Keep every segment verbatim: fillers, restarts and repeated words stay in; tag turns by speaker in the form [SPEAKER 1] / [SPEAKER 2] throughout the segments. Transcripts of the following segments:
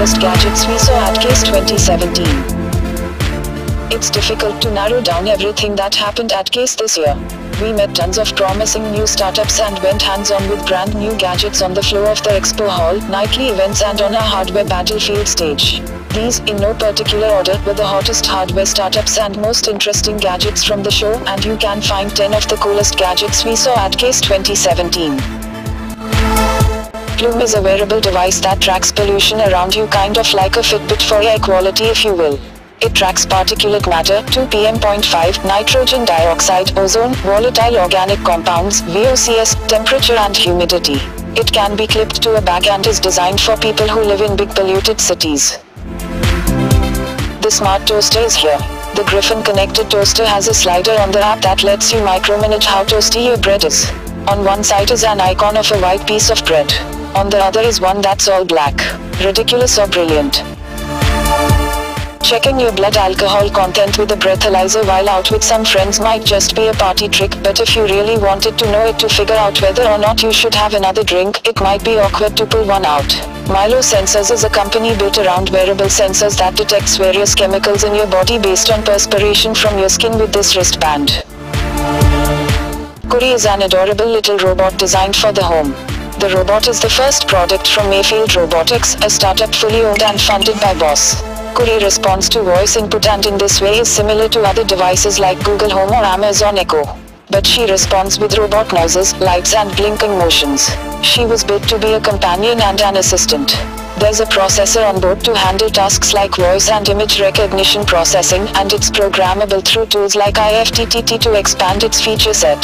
[SPEAKER 1] coolest gadgets we saw at CES twenty seventeen. It's difficult to narrow down everything that happened at CES this year. We met tons of promising new startups and went hands-on with brand new gadgets on the floor of the expo hall, nightly events and on our hardware battlefield stage. These, in no particular order, were the hottest hardware startups and most interesting gadgets from the show, and you can find ten of the coolest gadgets we saw at CES twenty seventeen. Plume is a wearable device that tracks pollution around you, kind of like a Fitbit for air quality if you will. It tracks particulate matter, two P M point five, nitrogen dioxide, ozone, volatile organic compounds, V O C S, temperature and humidity. It can be clipped to a bag and is designed for people who live in big polluted cities. The smart toaster is here. The Griffin connected toaster has a slider on the app that lets you micromanage how toasty your bread is. On one side is an icon of a white piece of bread. On the other is one that's all black. Ridiculous or brilliant? Checking your blood alcohol content with a breathalyzer while out with some friends might just be a party trick, but if you really wanted to know it to figure out whether or not you should have another drink, it might be awkward to pull one out. Milo Sensors is a company built around wearable sensors that detects various chemicals in your body based on perspiration from your skin with this wristband. Kuri is an adorable little robot designed for the home. The robot is the first product from Mayfield Robotics, a startup fully owned and funded by Boss. Kuri responds to voice input and in this way is similar to other devices like Google Home or Amazon Echo. But she responds with robot noises, lights and blinking motions. She was built to be a companion and an assistant. There's a processor on board to handle tasks like voice and image recognition processing, and it's programmable through tools like I F T T T to expand its feature set.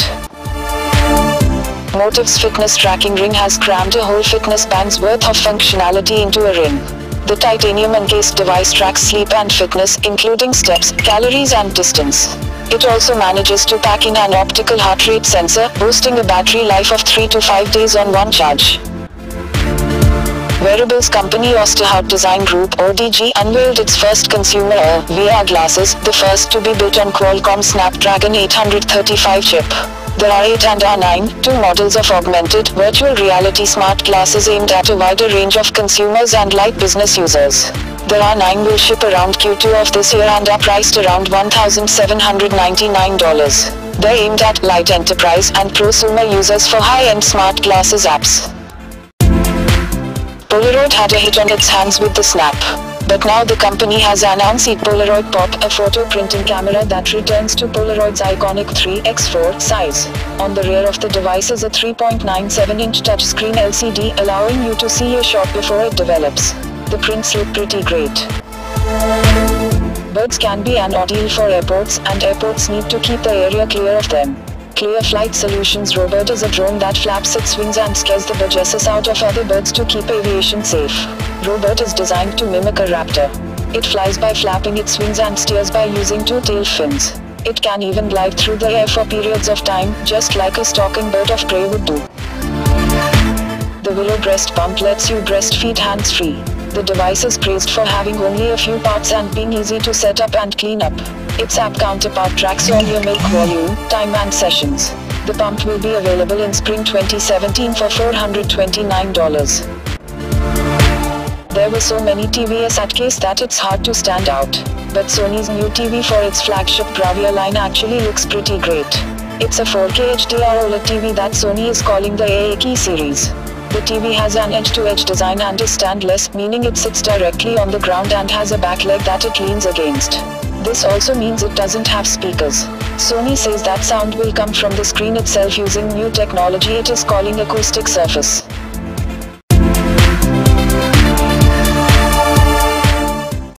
[SPEAKER 1] Motive's fitness tracking ring has crammed a whole fitness band's worth of functionality into a ring. The titanium-encased device tracks sleep and fitness, including steps, calories and distance. It also manages to pack in an optical heart rate sensor, boasting a battery life of three to five days on one charge. Wearables company Osterhout Design Group O D G unveiled its first consumer or V R glasses, the first to be built on Qualcomm Snapdragon eight thirty-five chip. There are eight and R nine, two models of augmented, virtual reality smart glasses aimed at a wider range of consumers and light business users. The R nine will ship around Q two of this year and are priced around one thousand seven hundred ninety-nine dollars. They're aimed at light enterprise and prosumer users for high-end smart glasses apps. Polaroid had a hit on its hands with the Snap. But now the company has announced the Polaroid Pop, a photo printing camera that returns to Polaroid's iconic three by four size. On the rear of the device is a three point nine seven inch touchscreen L C D, allowing you to see your shot before it develops. The prints look pretty great. Birds can be an ordeal for airports, and airports need to keep the area clear of them. Clear Flight Solutions Robird is a drone that flaps its wings and scares the bejesus out of other birds to keep aviation safe. Robird is designed to mimic a raptor. It flies by flapping its wings and steers by using two tail fins. It can even glide through the air for periods of time, just like a stalking bird of prey would do. The Willow Breast Pump lets you breastfeed hands-free. The device is praised for having only a few parts and being easy to set up and clean up. Its app counterpart tracks all your milk volume, time and sessions. The pump will be available in spring twenty seventeen for four hundred twenty-nine dollars. There were so many T Vs at CES that it's hard to stand out. But Sony's new T V for its flagship Bravia line actually looks pretty great. It's a four K H D R OLED T V that Sony is calling the A A K series. The T V has an edge-to-edge design and is standless, meaning it sits directly on the ground and has a back leg that it leans against. This also means it doesn't have speakers. Sony says that sound will come from the screen itself using new technology it is calling acoustic surface.